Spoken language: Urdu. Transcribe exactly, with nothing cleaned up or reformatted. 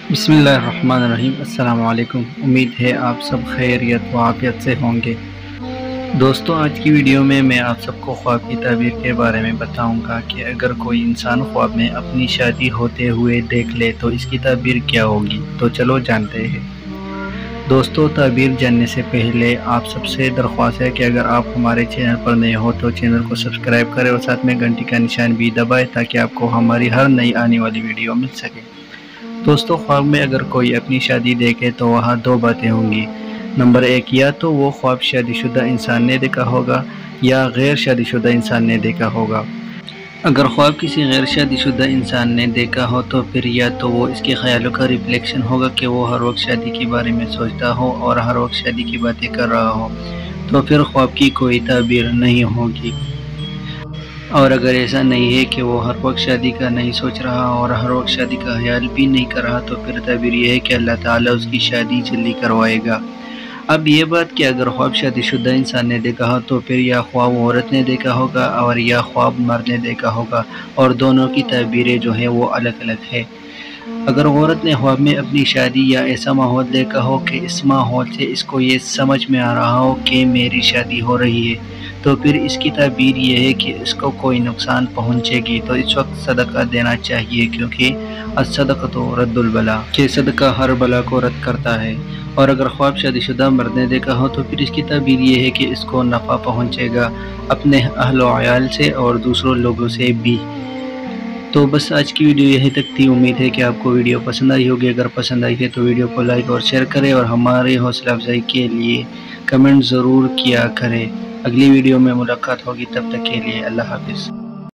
بسم اللہ الرحمن الرحیم۔ السلام علیکم۔ امید ہے آپ سب خیریت و عافیت سے ہوں گے۔ دوستو، آج کی ویڈیو میں میں آپ سب کو خواب کی تعبیر کے بارے میں بتاؤں گا کہ اگر کوئی انسان خواب میں اپنی شادی ہوتے ہوئے دیکھ لے تو اس کی تعبیر کیا ہوگی۔ تو چلو جانتے ہیں۔ دوستو، تعبیر جاننے سے پہلے آپ سب سے درخواست ہے کہ اگر آپ ہمارے چینل پر نئے ہو تو چینل کو سبسکرائب کریں اور ساتھ میں گھنٹی کا نشان بھی دبائیں تاکہ آپ کو ہماری ہر نئی آنے والی ویڈیو مل سکے۔ دوستو، خواب میں اگر کوئی اپنی شادی دیکھے تو وہاں دو باتیں ہوں گی۔ نمبر ایک، یا تو وہ خواب شادی شدہ انسان نے دیکھا ہوگا یا غیر شادی شدہ انسان نے دیکھا ہوگا۔ اگر خواب کسی غیر شادی شدہ انسان نے دیکھا ہو تو پھر یا تو وہ اس کے خیالوں کا ریفلیکشن ہوگا کہ وہ ہر وقت شادی کے بارے میں سوچتا ہو اور ہر وقت شادی کی باتیں کر رہا ہو، تو پھر خواب کی کوئی تعبیر نہیں ہوگی۔ اور اگر ایسا نہیں ہے کہ وہ ہر وقت شادی کا نہیں سوچ رہا اور ہر وقت شادی کا خیال بھی نہیں کر رہا، تو پھر تعبیر یہ ہے کہ اللہ تعالیٰ اس کی شادی جلدی کروائے گا۔ اب یہ بات کہ اگر خواب شادی شدہ انسان نے دیکھا ہو تو پھر یا خواب عورت نے دیکھا ہوگا اور یا خواب مرد نے دیکھا ہوگا، اور دونوں کی تعبیریں جو ہیں وہ الگ الگ ہیں۔ اگر عورت نے خواب میں اپنی شادی یا ایسا ماحول دیکھا ہو کہ اس ماحول سے اس کو یہ سمجھ میں آ رہا ہو کہ میری شادی ہو رہی ہے، تو پھر اس کی تعبیر یہ ہے کہ اس کو کوئی نقصان پہنچے گی، تو اس وقت صدقہ دینا چاہیے، کیونکہ الصدقۃ رد البلا، کہ صدقہ ہر بلا کو رد کرتا ہے۔ اور اگر خواب شادی شدہ مرد نے دیکھا ہو تو پھر اس کی تعبیر یہ ہے کہ اس کو نفع پہنچے گا اپنے اہل و عیال سے اور دوسروں لوگوں سے بھی۔ تو بس آج کی ویڈیو یہیں تک تھی۔ امید ہے کہ آپ کو ویڈیو پسند آئی ہوگی۔ اگر پسند آئی ہے تو ویڈیو کو لائک اور شیئر کریں اور ہمارے حوصلہ افزائی کے لیے کمنٹ ضرور کیا کریں۔ اگلی ویڈیو میں ملاقات ہوگی، تب تک کے لیے اللہ حافظ۔